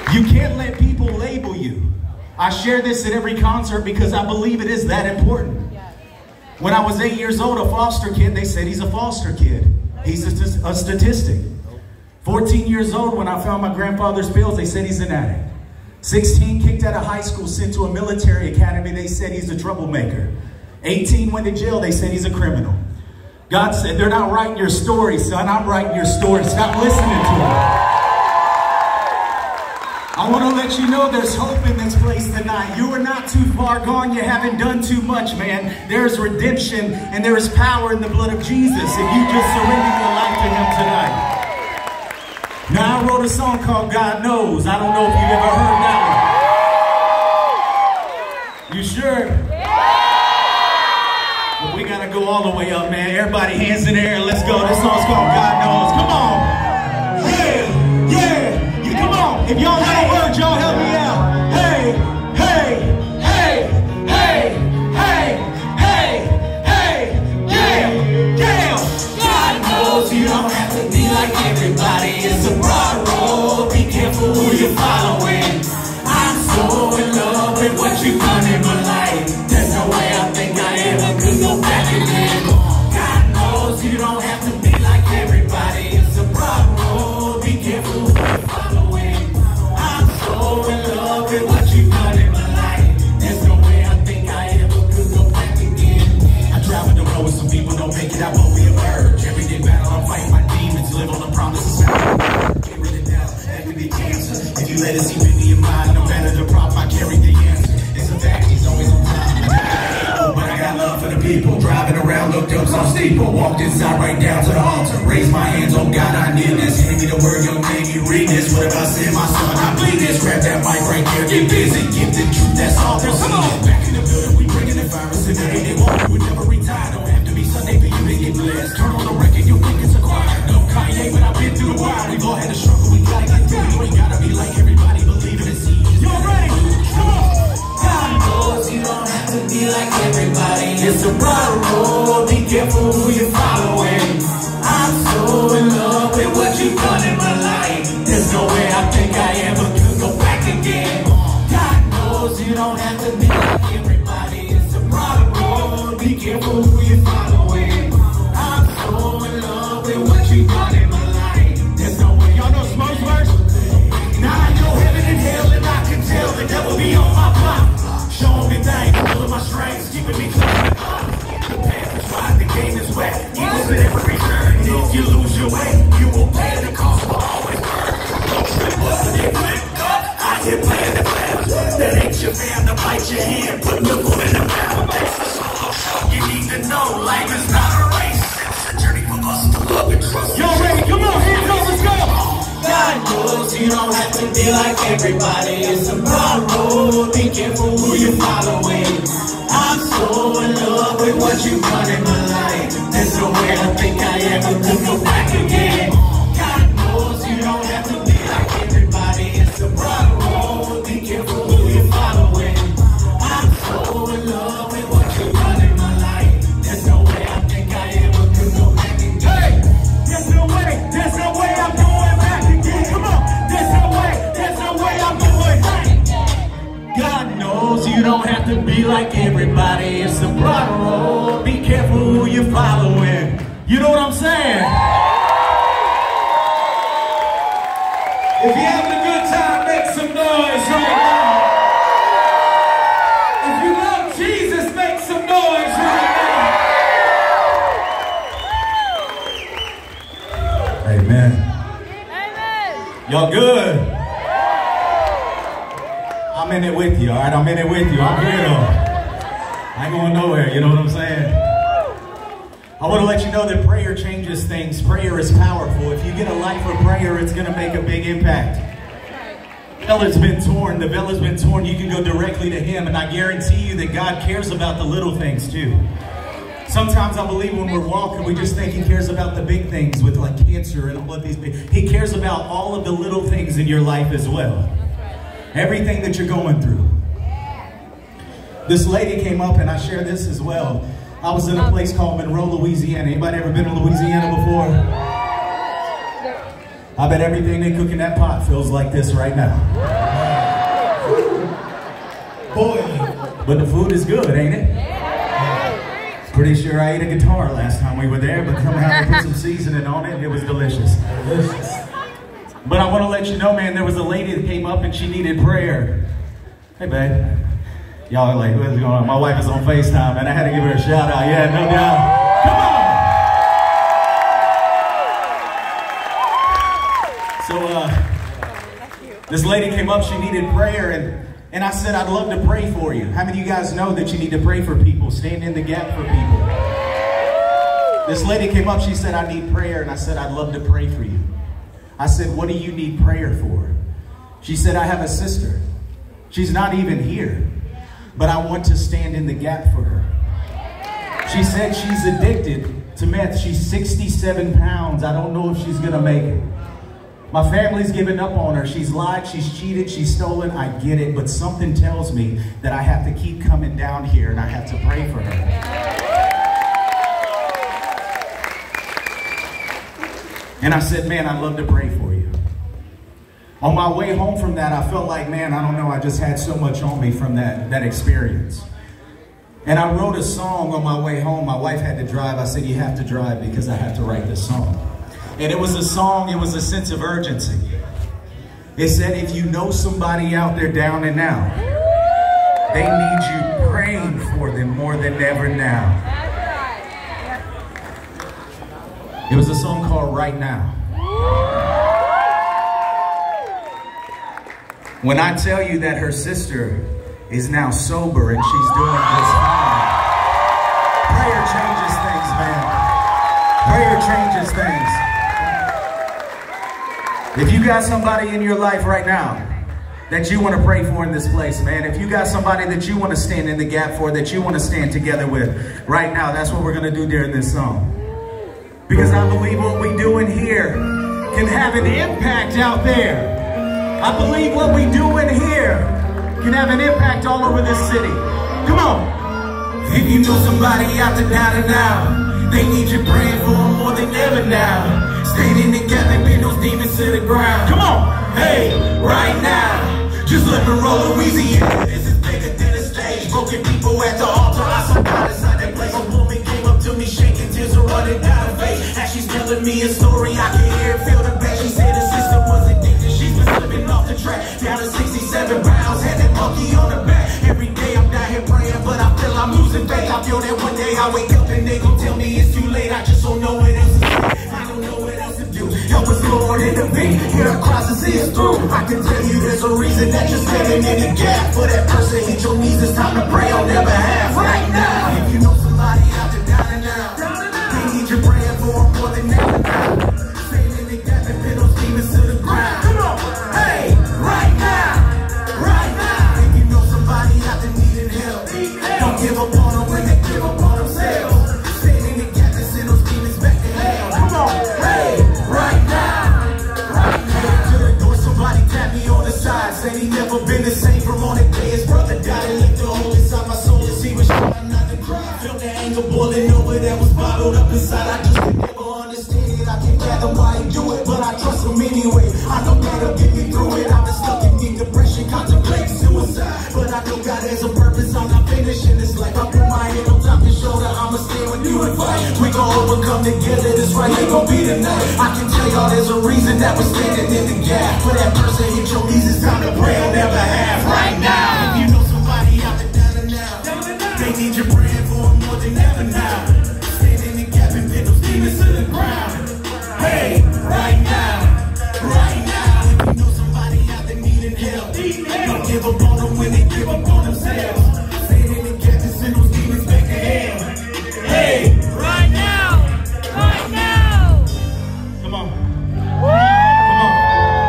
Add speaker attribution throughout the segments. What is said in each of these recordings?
Speaker 1: You can't let people label you. I share this at every concert because I believe it is that important. When I was 8 years old, a foster kid, they said he's a foster kid. He's a statistic. 14 years old, when I found my grandfather's pills, they said he's an addict. 16, kicked out of high school, sent to a military academy, they said he's a troublemaker. 18, went to jail, they said he's a criminal. God said, they're not writing your story, son, I'm writing your story. Stop listening to them. I want to let you know there's hope in this place tonight. You are not too far gone. You haven't done too much, man. There's redemption and there is power in the blood of Jesus if you just surrender your life to Him tonight. Now, I wrote a song called God Knows. I don't know if you've ever heard that one. You sure? Well, we got to go all the way up, man. Everybody, hands in the air. Let's go. This song's called God Knows. Come on. If y'all know the words, y'all help me out. Hey, hey, hey, hey, hey, hey, hey, yeah, yeah. God knows you don't have to be like everybody. It's a broad road. Be careful who you're following. I'm so in love with what you've done in my life. There's no way I think I ever could go back again. God knows you don't have to be like everybody. It's a broad road. Be careful who you're following. In love with what you've done in my life. There's no way I think I ever could go back again. I travel the road with some people don't make it out, but we emerge. Every day battle, I'm fighting my demons. Live on the promises. Get rid of doubt, that could be cancer. If you let it seep into your mind, no matter the problem, I carry the answer. It's a fact, he's always on time. But I got love for the people. Driving around, looked up some steeple. Walked inside right down to the altar. Raised my hands, oh God, I need this. Give me the word, young man, you read this. What if I said my son, I bleed this? Grab that mic right there, get busy. Give the truth, that's all we'll see. Back in the building, we bringing the virus in there. They want you would never retire. Don't have to be Sunday for you to get blessed. Turn on the record, you think it's a choir. No Kanye, but I've been through the wire. We've all had a struggle, we gotta get through it. You ain't gotta be like everybody, believe in it, see. You're ready, come on. God knows you don't have to be like everybody. It's a broad road, be careful who you're following. I'm so in love with what you've done in my life. There's no way I think I ever could go back again. God knows you don't have to be like everybody. It's a broad road, be careful who you're following. I'm so in love with what you've done in my life. There's no way. Y'all know Smoke's verse? Now I know heaven and hell, and I can tell the devil be on my block. Showing me things, pulling my strings, keeping me close. The path is wide, the game is wet. Evils at every turn. If you lose your way, you will pay the cost. Will always burn. Don't trip up and get flipped up. I hear playing the clown. That ain't your man to bite your hand. Put the foot in the mouth. That's the solo show. You need to know life is not a race. It's a journey for us to love and trust. Y'all ready? Come on, hands up, let's go. God knows you don't have to be like everybody. It's a broad road. Be careful who you're following. I'm so in love with what you've done in my life. There's no way I think I ever could go back again. God knows you don't have to be like everybody. It's a broad road. Be careful who you're following. I'm so in love with what you've done in my life. There's no way I think I ever could go back again. Hey! There's no way I'm going back again. Come on! There's no way I'm going back. God knows you don't have to be like everybody. It's a broad road. Be careful who you're following. You know what I'm saying? If you're having a good time, make some noise right now. If you love Jesus, make some noise right now. Amen. Amen. Y'all good? I'm in it with you, all right? I'm in it with you. I'm here, though. I ain't going nowhere, you know what I'm saying? I want to let you know that prayer changes things. Prayer is powerful. If you get a life of prayer, it's going to make a big impact. The veil's been torn. The veil has been torn. You can go directly to Him, and I guarantee you that God cares about the little things, too. Sometimes I believe when we're walking, we just think He cares about the big things with like cancer and all of these things. He cares about all of the little things in your life as well. Everything that you're going through. This lady came up, and I share this as well. I was in a place called Monroe, Louisiana. Anybody ever been to Louisiana before? I bet everything they cook in that pot feels like this right now. Boy, but the food is good, ain't it? Pretty sure I ate a guitar last time we were there, but somehow they put some seasoning on it and it was delicious. But I want to let you know, man, there was a lady that came up and she needed prayer. Hey, babe. Y'all are like, what's going on? My wife is on FaceTime, and I had to give her a shout out. Yeah, no doubt. Come on! So, this lady came up, she needed prayer, and I said, I'd love to pray for you. How many of you guys know that you need to pray for people? Stand in the gap for people. This lady came up, she said, I need prayer, and I said, I'd love to pray for you. I said, what do you need prayer for? She said, I have a sister. She's not even here, but I want to stand in the gap for her. She said she's addicted to meth. She's 67 pounds. I don't know if she's going to make it. My family's given up on her. She's lied, she's cheated, she's stolen. I get it, but something tells me that I have to keep coming down here and I have to pray for her. And I said, man, I'd love to pray for you. On my way home from that, I felt like, man, I don't know, I just had so much on me from that experience. And I wrote a song on my way home. My wife had to drive. I said, you have to drive because I have to write this song. And it was a song, it was a sense of urgency. It said, if you know somebody out there down and out, they need you praying for them more than ever now. It was a song called Right Now. When I tell you that her sister is now sober and she's doing just fine, prayer changes things, man. Prayer changes things. If you got somebody in your life right now that you want to pray for in this place, man, if you got somebody that you want to stand in the gap for, that you want to stand together with right now, that's what we're going to do during this song. Because I believe what we do in here can have an impact out there. I believe what we do in here can have an impact all over this city. Come on. If you know somebody out there down and out, they need you praying for them more than ever now. Standing together, pin those demons to the ground. Come on. Hey, right now. Just let me roll Louisiana. This is bigger than a stage. Broken people at the altar. I saw God inside that place. A woman came up to me shaking, tears are running down her face. As she's telling me a story, I can hear and feel the pain. She said her sister was addicted. She's been slipping off the track. Down to 67 pounds, had that monkey on her back. Every day I'm down here praying, but I feel I'm losing faith. I feel that one day I wake up and they gon' tell me it's too late. I just don't know what else to do. I don't know what else to do. Help us, Lord, intervene. Hear our cries and see us through. I can tell you there's a reason that you're standing in the gap. For that person, hit your knees, it's time to pray on their behalf. Right now. If you know somebody out there down and out, they need you praying for them more than ever now. Standing in the gap and pin those demons to the ground. Come on. Hey, right now. Right now. If you know somebody out there needing help, don't give up on them when they give up on themselves. Stand in the gap and send those demons back to hell. Come on. Hey, right now. Right now. To the door, somebody tap me on the side. Said he never been the same from on the day his brother died. And licked the hole inside my soul as he was trying not to cry. Felt the anger boiling over that was bottled up inside. I just could never understand it. I can't fathom why he do it, but I trust him anyway. I know that'll get me through it. I've been stuck in deep depression, contemplating suicide. But I know God has a purpose. I'm not finishing this life. I put my head on top of your shoulder. I'ma stand with you and fight. We gon' overcome together. This right ain't gon' be the night. I can tell y'all there's a reason that we're standing in the gap. For that person, hit your knees. It's time to pray on their behalf right now. If you know somebody out there down and out, they need you praying for them more than ever now. Stand in the gap and pin those demons to the ground. Hey, right now. Right now. If you know somebody out there needing help, don't give up on them when they give up on themselves. Stand in the gap and send those demons back to hell. Hey, right now. Right now. Come on. Come on.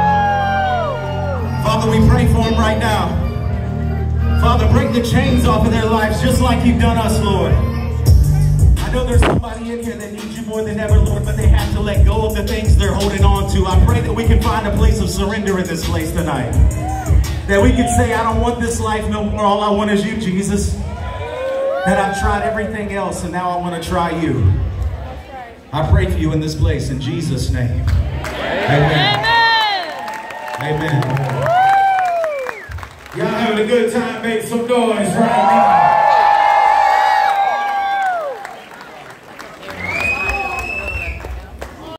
Speaker 1: Father, we pray for them right now. Father, break the chains off of their lives just like you've done us, Lord. I know there's somebody in here that needs you more than ever, Lord, but they have to let go of the things they're holding on to. I pray that we can find a place of surrender in this place tonight. That we can say, I don't want this life no more. All I want is you, Jesus. That I've tried everything else and now I want to try you. I pray for you in this place in Jesus' name. Amen. Amen. Y'all having a good time? Make some noise right now.